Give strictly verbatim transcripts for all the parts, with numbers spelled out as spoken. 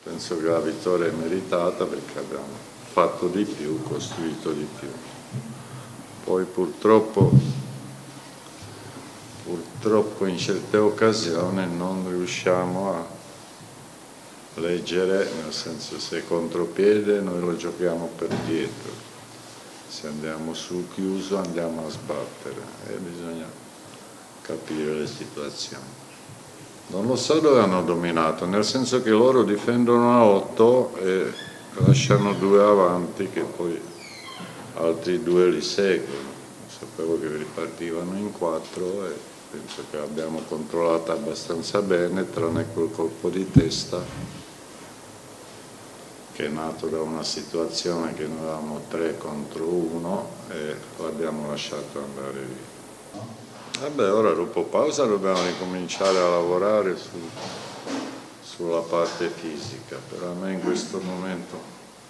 penso che la vittoria è meritata perché abbiamo fatto di più, costruito di più. Poi purtroppo, purtroppo in certe occasioni non riusciamo a leggere, nel senso, se è contropiede noi lo giochiamo per dietro, se andiamo sul chiuso andiamo a sbattere e bisogna capire le situazioni. Non lo so dove hanno dominato, nel senso che loro difendono a otto e lasciano due avanti che poi altri due li seguono. Sapevo che ripartivano in quattro e penso che l'abbiamo controllata abbastanza bene, tranne quel colpo di testa che è nato da una situazione che noi avevamo tre contro uno e l'abbiamo lasciato andare via. Vabbè, ora dopo pausa dobbiamo ricominciare a lavorare su, sulla parte fisica, per a me in questo momento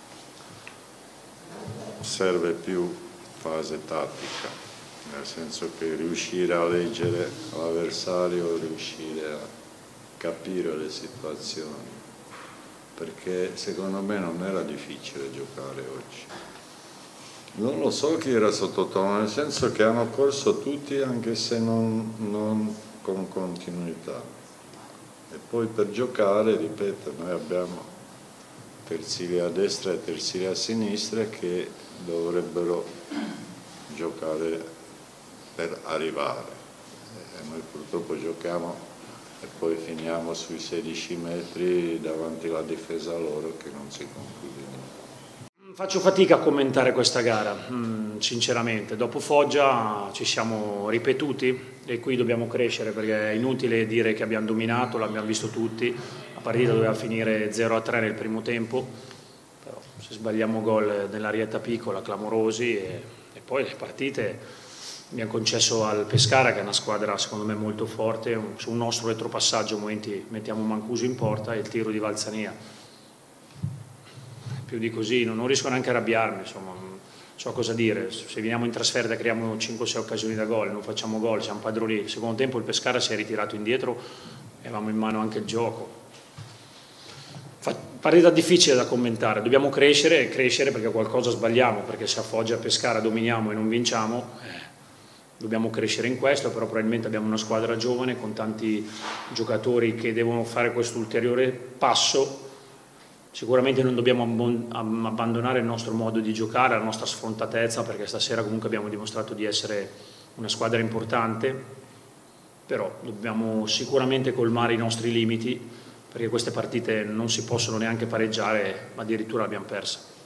serve più fase tattica, nel senso che riuscire a leggere l'avversario, riuscire a capire le situazioni, perché secondo me non era difficile giocare oggi. Non lo so chi era sottotono, nel senso che hanno corso tutti anche se non, non con continuità. E poi per giocare, ripeto, noi abbiamo terzili a destra e terzili a sinistra che dovrebbero giocare per arrivare. E noi purtroppo giochiamo e poi finiamo sui sedici metri davanti alla difesa loro che non si conclude niente. Faccio fatica a commentare questa gara, sinceramente. Dopo Foggia ci siamo ripetuti e qui dobbiamo crescere perché è inutile dire che abbiamo dominato, l'abbiamo visto tutti, la partita doveva finire zero a tre nel primo tempo, però se sbagliamo gol nell'arietta piccola, clamorosi, e, e poi le partite abbiamo concesso al Pescara, che è una squadra secondo me molto forte, un, su un nostro retropassaggio a momenti mettiamo Mancuso in porta e il tiro di Valzania. Più di così, non riesco neanche a arrabbiarmi, insomma, non so cosa dire. Se veniamo in trasferta creiamo cinque sei occasioni da gol, non facciamo gol, siamo padroni. Il secondo tempo il Pescara si è ritirato indietro e avevamo in mano anche il gioco. Partita difficile da commentare, dobbiamo crescere e crescere perché qualcosa sbagliamo, perché se a Foggia e Pescara dominiamo e non vinciamo, eh, dobbiamo crescere in questo, però probabilmente abbiamo una squadra giovane con tanti giocatori che devono fare questo ulteriore passo. Sicuramente non dobbiamo abbandonare il nostro modo di giocare, la nostra sfrontatezza, perché stasera comunque abbiamo dimostrato di essere una squadra importante, però dobbiamo sicuramente colmare i nostri limiti, perché queste partite non si possono neanche pareggiare, ma addirittura l'abbiamo persa.